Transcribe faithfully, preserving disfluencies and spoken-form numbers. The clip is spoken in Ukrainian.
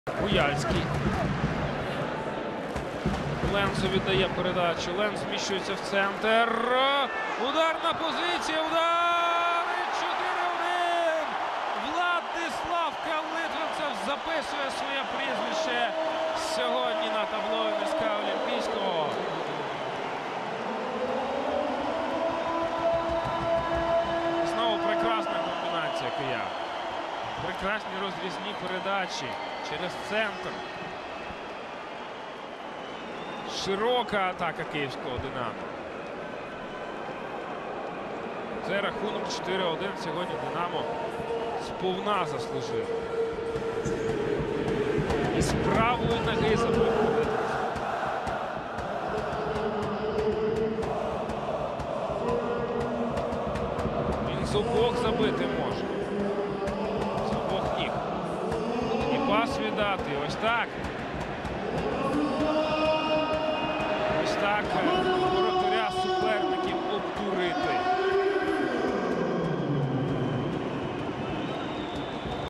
Буяльський. Лензу віддає передачу. Ленз зміщується в центр. Ударна позиція. Удар! чотири один. Владислав Калитвинцев записує своє прізвище сьогодні на табло ен ес ка Олімпійського. Знову прекрасна комбінація киян. Прекрасні розрізні передачі через центр. Широка атака київського «Динамо». Це рахунок чотири один. Сьогодні «Динамо» сповна заслужив. І з правої ноги забив. Він з обох забити може. З обох ніг. І пас віддати. Ось так.